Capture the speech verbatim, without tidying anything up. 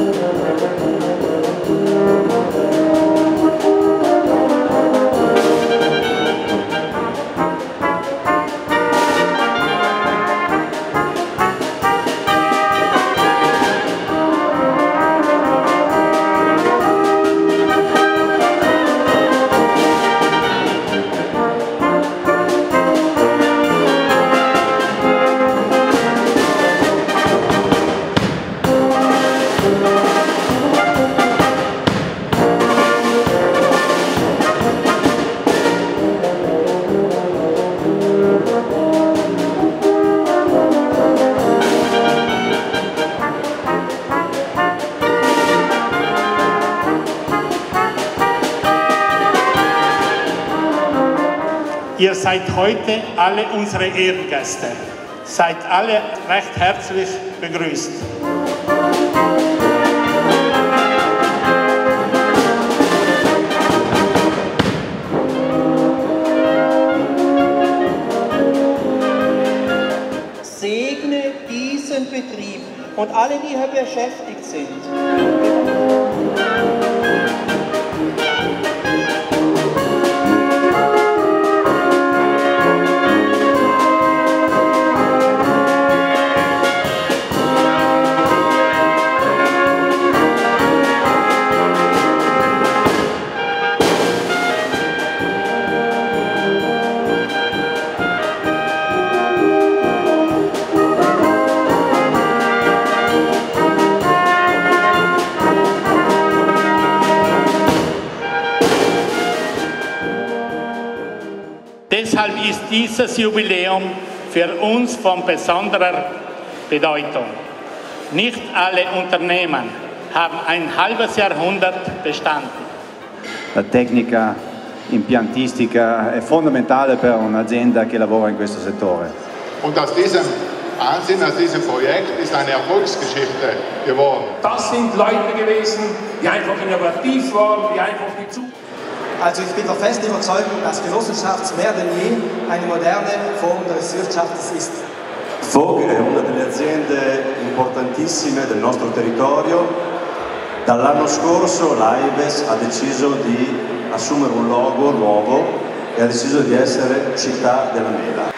Ihr seid heute alle unsere Ehrengäste. Seid alle recht herzlich begrüßt. Segne diesen Betrieb und alle, die hier beschäftigt sind. Deshalb ist dieses Jubiläum für uns von besonderer Bedeutung. Nicht alle Unternehmen haben ein halbes Jahrhundert bestanden. La tecnica impiantistica è fondamentale per un'azienda che lavora in questo settore. Und aus diesem Wahnsinn, aus diesem Projekt ist eine Erfolgsgeschichte geworden. Das sind Leute gewesen, die einfach innovativ waren, die einfach die Zukunft. Also ich bin der festen Überzeugung, dass Genossenschaft mehr denn je eine moderne Form des Wirtschafts ist. Vogue è una delle aziende importantissime del nostro territorio. Dall'anno scorso l'Aives ha deciso di assumere un logo nuovo e ha deciso di essere città della mela.